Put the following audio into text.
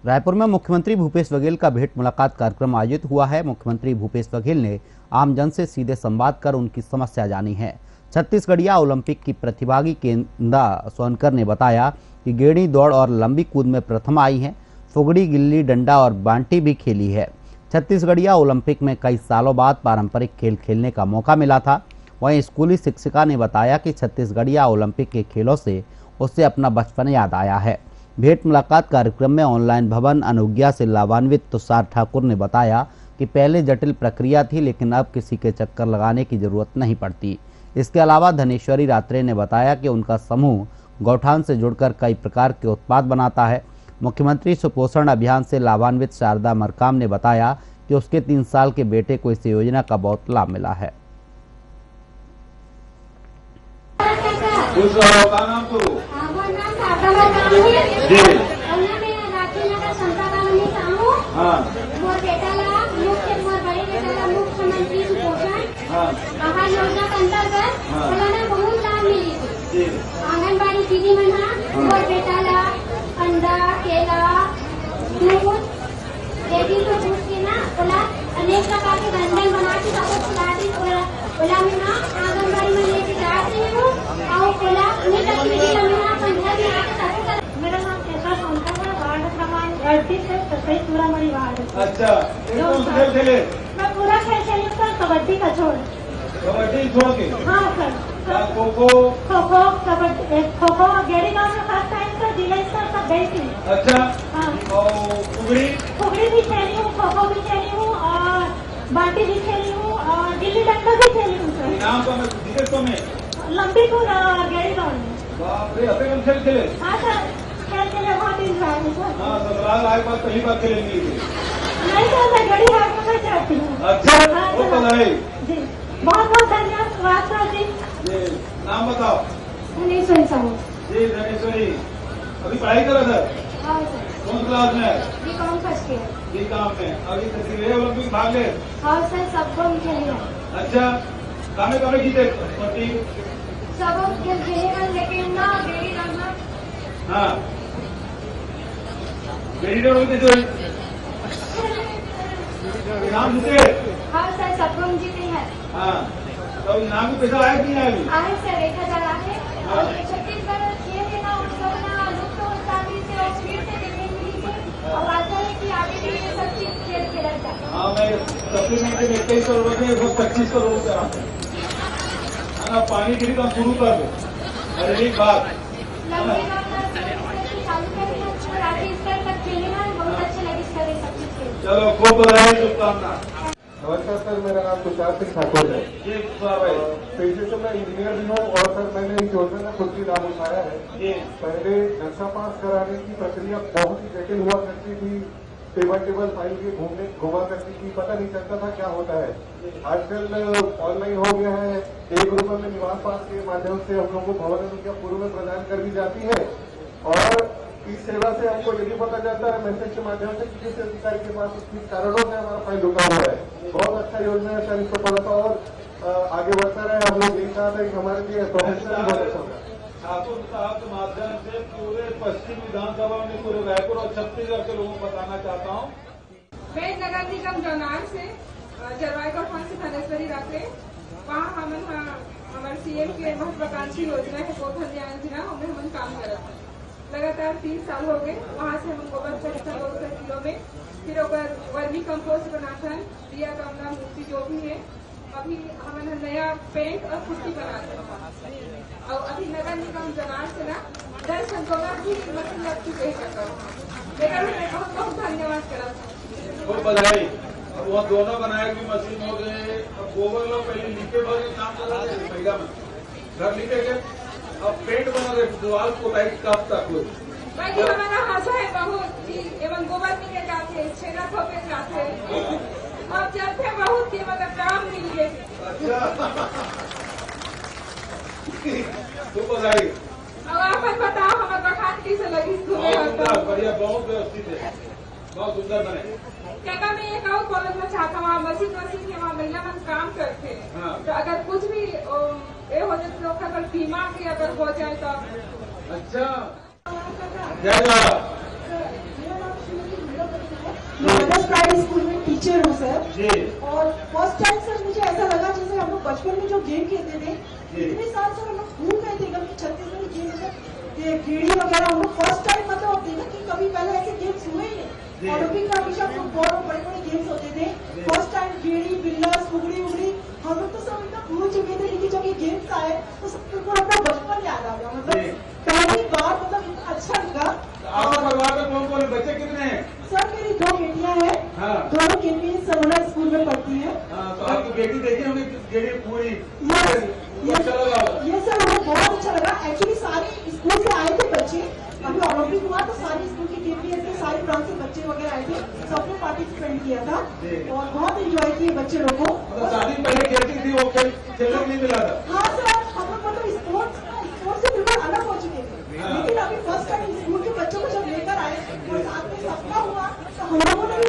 रायपुर में मुख्यमंत्री भूपेश बघेल का भेंट मुलाकात कार्यक्रम आयोजित हुआ है। मुख्यमंत्री भूपेश बघेल ने आमजन से सीधे संवाद कर उनकी समस्या जानी है। छत्तीसगढ़िया ओलंपिक की प्रतिभागी केंदा सोनकर ने बताया कि गेड़ी दौड़ और लंबी कूद में प्रथम आई हैं। फुगड़ी, गिल्ली डंडा और बांटी भी खेली है। छत्तीसगढ़िया ओलंपिक में कई सालों बाद पारंपरिक खेल खेलने का मौका मिला था। वहीं स्कूली शिक्षिका ने बताया कि छत्तीसगढ़िया ओलंपिक के खेलों से उससे अपना बचपन याद आया है। भेंट मुलाकात कार्यक्रम में ऑनलाइन भवन अनुज्ञा से लाभान्वित तुषार ठाकुर ने बताया कि पहले जटिल प्रक्रिया थी, लेकिन अब किसी के चक्कर लगाने की जरूरत नहीं पड़ती। इसके अलावा धनेश्वरी रात्रे ने बताया कि उनका समूह गौठान से जुड़कर कई प्रकार के उत्पाद बनाता है। मुख्यमंत्री सुपोषण अभियान से लाभान्वित शारदा मरकाम ने बताया कि उसके 3 साल के बेटे को इस योजना का बहुत लाभ मिला है। आंगनबाड़ी दीदी मन बेटा ला अंडा केला दूध बेटी को दूध के ना ओला अनेक प्रकार के व्यंजन बना के सबको खिलाती। ओला में ना आंगनबाड़ी में लेके जाते हैं वो और ओला अनेक एक्टिविटी में ना 15 दिन आके सबको। मेरा नाम केशव सोनकर है, वार्ड क्रमांक 38 है, ससई पूरामढ़ी वार्ड। अच्छा, कौन खेल खेले? मैं पूरा खेल खेली सर, कबड्डी का छोड़। कबड्डी छोड़ के? हाँ सर। खो खो कबड्डी, खो खो गेड़ी गाँव में फर्स्ट टाइम सर, जिला स्तर तक गई थी। अच्छा। हाँ। और फुगड़ी भी खेली हूँ, खो खो भी खेली हूँ और बाटी भी खेली हूँ और गिल्ली डंडा भी खेली हूँ सर। नाम तो में लंबी कूद और गेड़ी गाँव में। बाप रे, अपने खेल खेले? हाँ सर, खेल खेले बहुत इंजॉय है सर। हाँ, ससुराल आए बात पहली बार खेलेंगी? नहीं सर, मैं गड़ी हाथ में चढ़ती हूँ। अच्छा, वो बधाई जी, बहुत बहुत धन्यवाद सर जी। नाम बताओ। धनेश्वरी साहू जी। धनेश्वरी, अभी पढ़ाई कर रहा था? हाँ सर। कौन क्लास में है? BCom first year. बीकॉम में। अभी छत्तीसगढ़ ओलंपिक भाग ले? हाँ सर, सबको खेले। अच्छा, कामे जीते? सब खेल खेलेगा, लेकिन ना गेड़ी डंडा। हाँ, गेड़ी डंडा जो नाम जीते? हाँ सर, सबको जीते हैं। हाँ, तो इनाम पैसा आया कि नहीं आया? आए सर, 1000 आए। और छत्तीसगढ़ खेल के ना उत्सव ना लुप्त होतानी से और फिर से देखने मिली थी और आशा है कि आगे भी ये सब चीज खेल खेला जाए। हाँ, मैं सप्लीमेंट में 21 करोड़ रुपए 25 करोड़ रुपए पानी की काम शुरू कर दो। अरे एक बात चालू राष्ट्रीय स्तर तक खेलेगा, बहुत अच्छा लगे सर सब चीज। चलो, खूब बधाई, शुभकामना। नमस्कार सर, मेरा नाम तुषार ठाकुर है। पेशे से मैं इंजीनियर भी हूँ और सर मैंने इस योजना में खुद भी लाभ उठाया है। पहले नक्शा पास कराने की प्रक्रिया बहुत ही जटिल हुआ करती थी, टेबल फाइल के घुमा करती थी, पता नहीं चलता था क्या होता है। आजकल ऑनलाइन हो गया है, 1 रुपए में निवास पास के माध्यम से हम लोग को भवन अनुज्ञा पूर्व में प्रदान कर दी जाती है और इस सेवा से हमको यही पता चलता है मैसेज के माध्यम से किस अधिकारी के पास किस कारणों से हमारा फाइल रुका हुआ है। बहुत अच्छा योजना है सर, इसको पता था और आगे बढ़ता रहे। हम लोग यही चाहते हैं कि हमारे लिए प्रोफेशनल बहुत अच्छा होगा। ठाकुर साहब के माध्यम से पूरे पश्चिम विधानसभा में पूरे रायपुर और छत्तीसगढ़ के लोगों को बताना चाहता हूँ। मैं नगर निगम जौनार से जलवायु गौठान से धनेश्वरी रात्रे, वहाँ हमारे सीएम के महत्वाकांक्षी योजना है गोधन योजना, हमें हम काम कर रहे लगातार 3 साल हो गए। वहाँ से हम गोबर का 200 किलो में, फिर वर्मी कंपोस्ट बनाकर दिया कमला मूर्ति जो भी है, अभी हमारे नया पेंट और पुट्टी बनाते हैं। और अभी नगर निगम जनार से ना 10 संतों भी मशीन लग चुके हैं। लेकिन मैं बहुत बहुत धन्यवाद करा खूब बधाई। अब वो दोनों बनाए की मशीन हो गए। अब गोबर लोग पहले लिखे भर काम कर रहे थे, महिला में घर लिखे गए, अब पेंट बना रहे दीवार को लाइट कब तक हुई। हमारा आशा है बहुत कि एवं गोबर मिले जाते, छेना थोपे जाते और चलते बहुत की मतलब काम मिल गए। तो बधाई। अब आप बताओ हमारे गौठान कैसे लगी? बढ़िया, बहुत व्यवस्थित है, बहुत सुंदर बने। क्या मैं एक और कॉलेज में चाहता हूँ, मशीन के वहाँ महिला मन काम करते हैं। हाँ। तो अगर कुछ भी ये हो जाए तो अगर बीमा की अगर हो जाए तो। अच्छा, प्राइड स्कूल में टीचर हूँ सर। जी। और फर्स्ट टाइम सर मुझे ऐसा लगा जैसे हम लोग बचपन में जो गेम खेलते थे, इतने साल सर हम लोग भूल गए थे कभी छत्तीसगढ़ी गेम में ये गेड़ी वगैरह हम लोग फर्स्ट टाइम मतलब देखा कि कभी पहले ऐसे गेम्स हुए ही नहीं। ओलंपिक में हमेशा फुटबॉल और बड़े बड़े गेम्स होते थे, फर्स्ट टाइम गेड़ी बिल्ला सुगड़ी उगड़ी हम लोग तो सब इतना भूल चुके थे, लेकिन जब ये गेम्स आए तो सबको अपना बचपन याद आ गया। मतलब पहली बार मतलब इतना अच्छा लगा। आपके परिवार में कौन कौन है, बच्चे कितने हैं? सर मेरी 2 बेटियां हैं। हाँ। दोनों केपीएस समोना स्कूल में पढ़ती हैं। तो आपकी बेटी देखी होंगी गेड़ी पूरी? अच्छा लगा? ये सर हमें बहुत अच्छा लगा। एक्चुअली सारे स्कूल से आए थे बच्चे, अभी ओलंपिक हुआ तो सारे स्कूल के केपीएस के सारे ब्रांच से बच्चे वगैरह आए थे, सबने पार्टिसिपेट किया था और बहुत एंजॉय किए बच्चे लोग को। शादी पहले खेलती थी, वो खेलने को नहीं मिला था? हाँ सर, हम लोग मतलब स्पोर्ट्स से बिल्कुल अलग हो चुके थे, लेकिन अभी फर्स्ट टाइम स्कूल के बच्चों को जब लेकर आए और साथ में सपना हुआ तो हम लोगों ने